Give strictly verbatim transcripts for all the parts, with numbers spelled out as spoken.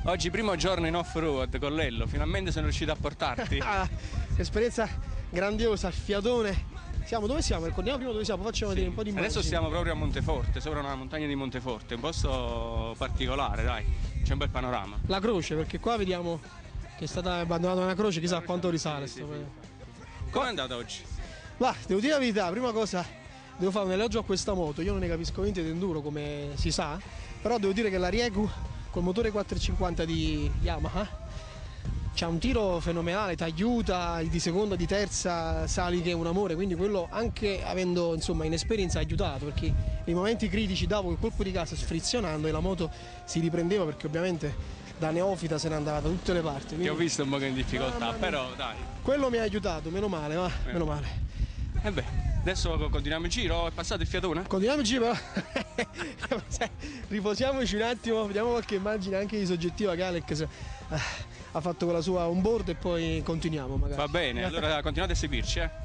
Oggi primo giorno in off-road con Lello, finalmente sono riuscito a portarti. Esperienza grandiosa, fiatone. Siamo dove siamo? Ricordiamo prima dove siamo, facciamo Sì. vedere un po' di immagini. Adesso stiamo proprio a Monteforte, sopra una montagna di Monteforte, un posto particolare, dai, c'è un bel panorama. La croce, perché qua vediamo che è stata abbandonata una croce, chissà a quanto risale. Sì, sto sì. Com'è andata oggi? Va, devo dire la verità, prima cosa devo fare un elogio a questa moto, io non ne capisco niente di enduro come si sa, però devo dire che la Rieku col motore quattrocentocinquanta di Yamaha c'ha un tiro fenomenale, ti aiuta di seconda, di terza, sali che è un amore, quindi quello anche avendo insomma inesperienza ha aiutato, perché nei momenti critici davo il colpo di gas sfrizionando e la moto si riprendeva, perché ovviamente da neofita se ne andava da tutte le parti. Quindi... Ti ho visto un po' in difficoltà, però dai. Quello mi ha aiutato, meno male, va, meno, meno male. E beh, adesso continuiamo il giro, è passato il fiatone? Continuiamo il giro, però riposiamoci un attimo, vediamo qualche immagine anche di soggettiva che Alex ha fatto con la sua onboard e poi continuiamo magari. Va bene, allora continuate a seguirci, eh.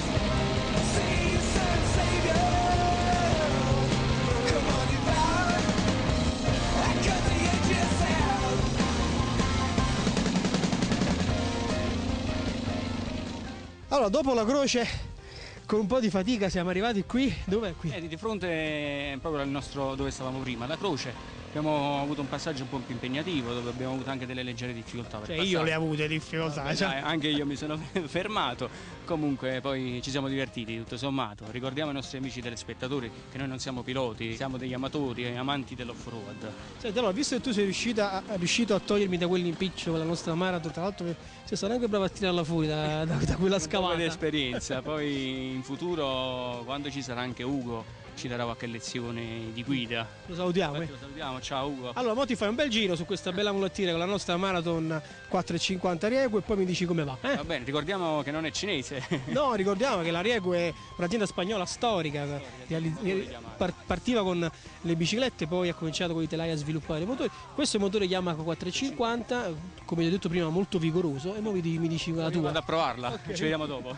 Allora, dopo la croce, con un po' di fatica siamo arrivati qui. Dov'è qui? Eh, di fronte proprio al nostro dove stavamo prima, la croce. Abbiamo avuto un passaggio un po' più impegnativo, dove abbiamo avuto anche delle leggere difficoltà. Per cioè passare. io le ho avute difficoltà. Vabbè, cioè... dai, anche io mi sono fermato. Comunque poi ci siamo divertiti tutto sommato. Ricordiamo ai nostri amici telespettatori che noi non siamo piloti, siamo degli amatori e amanti dell'off-road. Senti, allora, visto che tu sei riuscita a, riuscito a togliermi da quell'impiccio con la nostra marathon, tra l'altro sei stato anche bravo a tirarla fuori da, da, da quella scavata. Un po' di esperienza, poi in futuro quando ci sarà anche Ugo ci darà qualche lezione di guida. Lo salutiamo. Infatti, lo salutiamo, ciao Ugo. Allora, mo ti fai un bel giro su questa bella mulettina con la nostra marathon quattrocentocinquanta Rieku e poi mi dici come va. Eh? Va bene, ricordiamo che non è cinese. No, ricordiamo che la Rieku è un'azienda spagnola storica, partiva con le biciclette, poi ha cominciato con i telai a sviluppare i motori. Questo è il motore Yamaha quattrocentocinquanta, come ti ho detto prima, molto vigoroso, e ora mi dici la tua. Vado a provarla, okay. Ci vediamo dopo.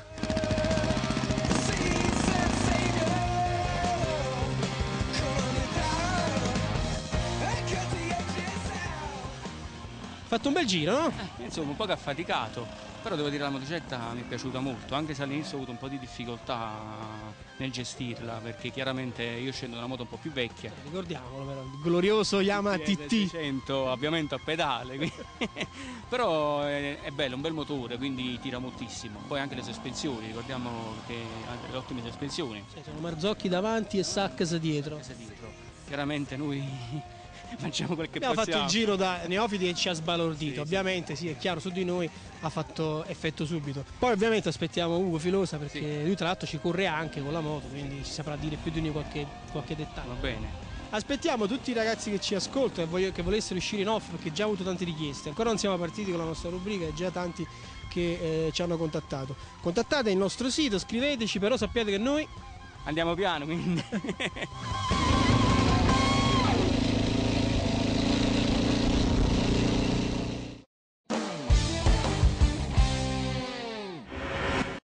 Fatto un bel giro, no? Eh, insomma, un po' che affaticato, però devo dire la motocicletta mi è piaciuta molto, anche se all'inizio ho avuto un po' di difficoltà nel gestirla, perché chiaramente io scendo da una moto un po' più vecchia. Ricordiamolo però, il glorioso Yamaha T T seicento, avviamento a pedale, quindi... però è, è bello, un bel motore, quindi tira moltissimo. Poi anche le sospensioni, ricordiamo che ha delle ottime sospensioni. Sì, sono Marzocchi davanti e Sachs dietro. dietro. Chiaramente noi... facciamo quel che abbiamo possiamo. fatto il giro da neofiti e ci ha sbalordito, sì, ovviamente sì. Sì, è chiaro, su di noi ha fatto effetto subito. Poi ovviamente aspettiamo Ugo Filosa, perché sì. Lui tra l'altro ci corre anche con la moto, quindi ci saprà dire più di noi qualche, qualche dettaglio. Va bene. Aspettiamo tutti i ragazzi che ci ascoltano e voglio, che volessero uscire in off, perché già ho avuto tante richieste. Ancora non siamo partiti con la nostra rubrica e già tanti che eh, ci hanno contattato. Contattate il nostro sito, scriveteci, però sappiate che noi andiamo piano, quindi